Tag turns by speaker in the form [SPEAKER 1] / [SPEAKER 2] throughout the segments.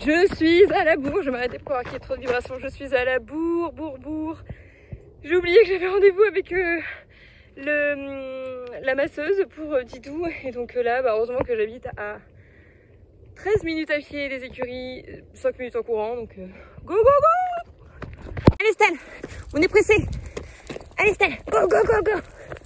[SPEAKER 1] Je suis à la bourre, je m'arrêtais pour avoir qu'il y ait trop de vibrations. Je suis à la bourre. J'ai oublié que j'avais rendez-vous avec la masseuse pour Didou. Et donc là, heureusement que j'habite à 13 minutes à pied des écuries, 5 minutes en courant. Donc go go go! Allez Stan, on est pressé. Allez Stan, go go go go!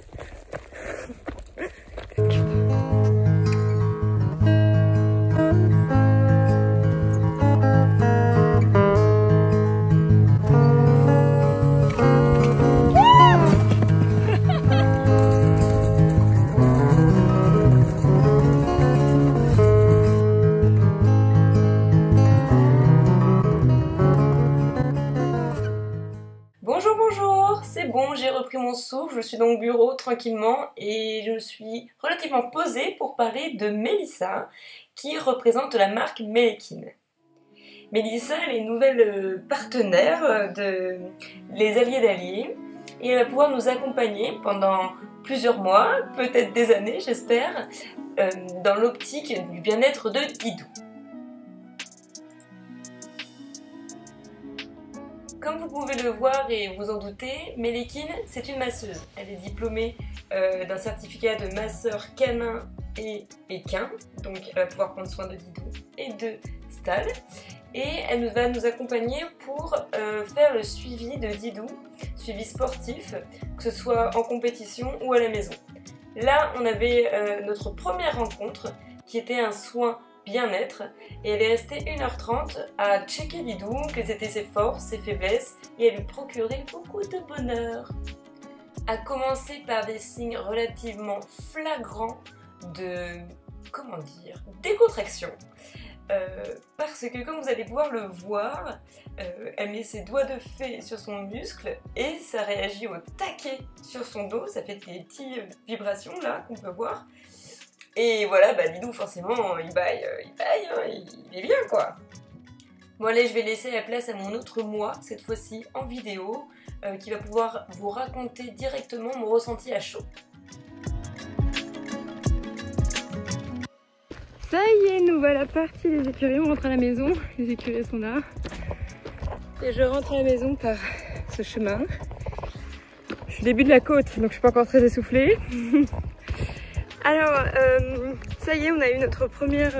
[SPEAKER 1] Bonjour, c'est bon, j'ai repris mon souffle, je suis dans mon bureau tranquillement et je me suis relativement posée pour parler de Mélissa qui représente la marque Melekin. Mélissa, elle est nouvelle partenaire de Les Alliés d'Alliés et elle va pouvoir nous accompagner pendant plusieurs mois, peut-être des années j'espère, dans l'optique du bien-être de Didou. Comme vous pouvez le voir et vous en douter, Melekin, c'est une masseuse. Elle est diplômée d'un certificat de masseur canin et équin. Donc elle va pouvoir prendre soin de Didou et de Stal. Et elle va nous accompagner pour faire le suivi de Didou, suivi sportif, que ce soit en compétition ou à la maison. Là, on avait notre première rencontre qui était un soin bien-être et elle est restée 1h30 à checker Didou, quelles étaient ses forces, ses faiblesses et à lui procurer beaucoup de bonheur. À commencer par des signes relativement flagrants de, comment dire, décontraction. Parce que comme vous allez pouvoir le voir, elle met ses doigts de fée sur son muscle et ça réagit au taquet sur son dos, ça fait des petites vibrations là qu'on peut voir. Et voilà, Didou forcément il baille, il est bien quoi. Bon allez, je vais laisser la place à mon autre moi, cette fois-ci en vidéo, qui va pouvoir vous raconter directement mon ressenti à chaud. Ça y est, nous voilà partis les écuries, on rentre à la maison, les écuries sont là. Et je rentre à la maison par ce chemin. Je suis au début de la côte, donc je suis pas encore très essoufflée. Alors, ça y est, on a eu notre première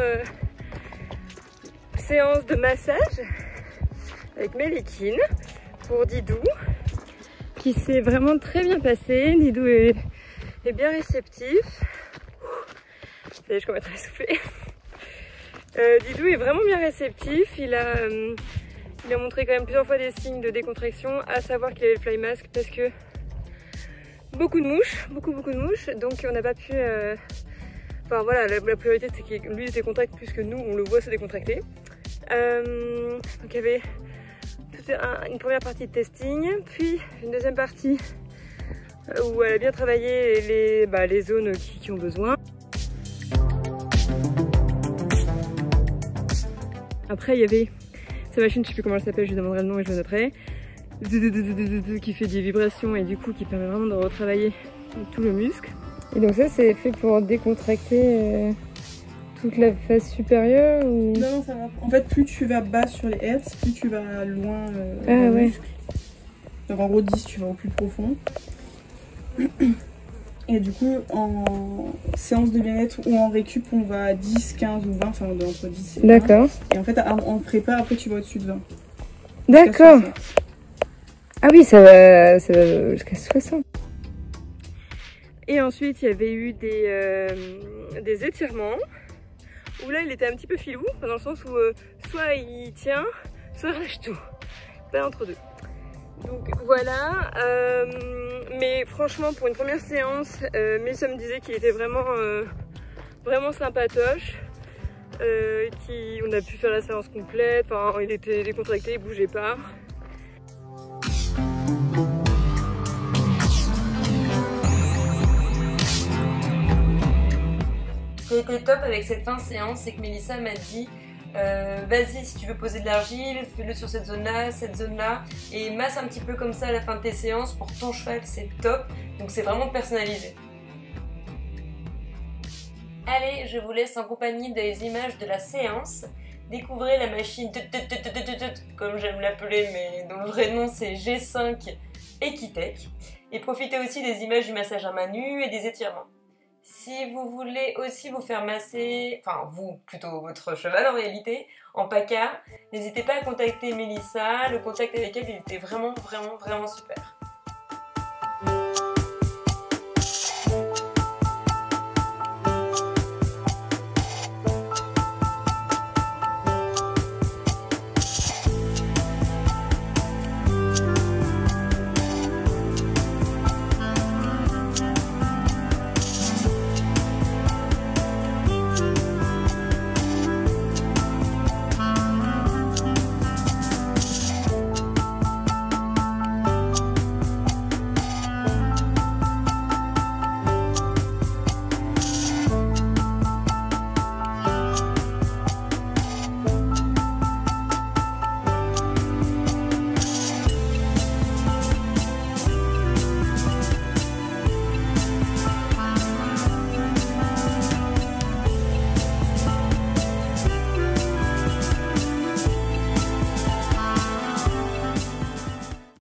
[SPEAKER 1] séance de massage avec Melekin pour Didou, qui s'est vraiment très bien passé. Didou est bien réceptif. Ça y est, je commence à essouffler. Didou est vraiment bien réceptif. Il a montré quand même plusieurs fois des signes de décontraction, à savoir qu'il avait le fly mask parce que beaucoup de mouches, beaucoup de mouches, donc on n'a pas pu... Enfin voilà, la priorité c'est que lui se décontracte plus que nous, on le voit se décontracter. Donc il y avait une première partie de testing, puis une deuxième partie où elle a bien travaillé les zones qui ont besoin. Après il y avait sa machine, je sais plus comment elle s'appelle, je lui demanderai le nom et je le noterai, qui fait des vibrations et du coup qui permet vraiment de retravailler tout le muscle. Et donc ça c'est fait pour décontracter toute la face supérieure ou...
[SPEAKER 2] Non, ça va. En fait, plus tu vas bas sur les hertz, plus tu vas loin dans le muscle. Donc en gros 10, tu vas au plus profond. Et du coup, en séance de bien-être ou en récup, on va à 10, 15 ou 20, enfin entre 10 et 20.
[SPEAKER 1] D'accord.
[SPEAKER 2] Et en fait, en prépa, après tu vas au-dessus de 20.
[SPEAKER 1] D'accord. Ah oui, ça va jusqu'à 60. Et ensuite, il y avait eu des étirements, où là, il était un petit peu filou, dans le sens où soit il tient, soit il lâche tout. Pas entre deux. Donc voilà, mais franchement, pour une première séance, Mélissa me disait qu'il était vraiment sympatoche. On a pu faire la séance complète, enfin, il était décontracté, il bougeait pas. Ce qui était top avec cette fin de séance, c'est que Mélissa m'a dit vas-y, si tu veux poser de l'argile, fais-le sur cette zone-là, et masse un petit peu comme ça à la fin de tes séances pour ton cheval, c'est top. Donc c'est vraiment personnalisé. Allez, je vous laisse en compagnie des images de la séance. Découvrez la machine comme j'aime l'appeler, mais dont le vrai nom c'est G5 Equitech. Et profitez aussi des images du massage à main nue et des étirements. Si vous voulez aussi vous faire masser, enfin vous, plutôt votre cheval en réalité, en PACA, n'hésitez pas à contacter Mélissa, le contact avec elle il était vraiment super.